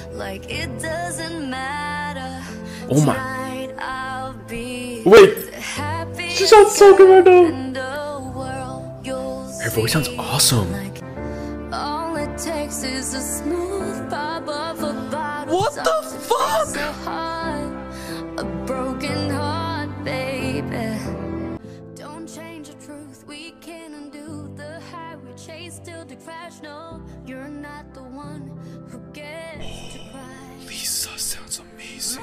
Like it doesn't matter. Oh my. Tonight I'll be Wait. the happiest She sounds so good right now. in the world. You'll Her voice sounds see. awesome. Like, all it takes is a smooth pop of a bottle. What the fuck? A heart, a broken heart, baby. Don't change the truth, we can't undo the high we chase till the crash. No, you're not the one who gets to cry. Lisa sounds amazing.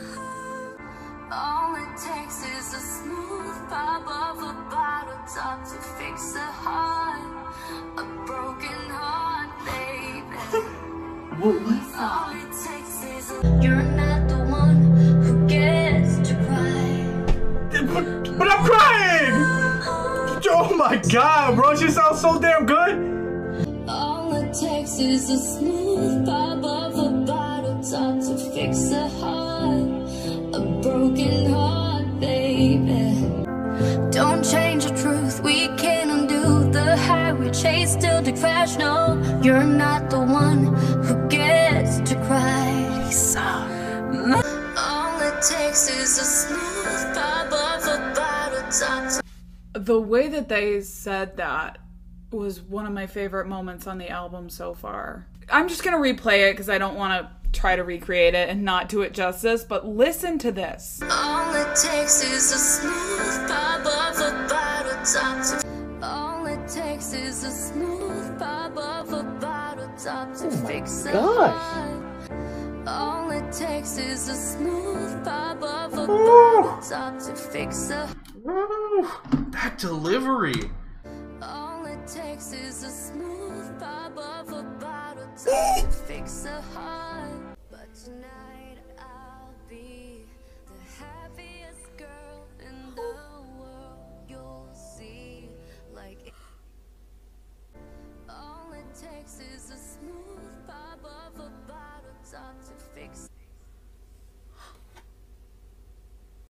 All it takes is a smooth pop of a bottle top to fix a heart, a broken heart, baby. All it takes is you're not the one who gets to cry. But I'm crying! Oh my god, bro, she sounds so damn good! All it takes is a smooth pop of a bottle top to fix a heart, a broken heart, baby. Don't change the truth, we can't undo the high we chase till the crash. No, you're not the one who gets to cry. Lisa. All it takes is a smooth pop of a bottle top to The way that they said that was one of my favorite moments on the album so far. I'm just gonna replay it because I don't want to try to recreate it and not do it justice, but listen to this. all it takes is a smooth pop of a bottle top to all it takes is a smooth pop of a bottle top to fix a heart. All it takes is a smooth pop of a bottle top to fix a Woo, that delivery. all it takes is a smooth pop of a bottle top to fix a heart.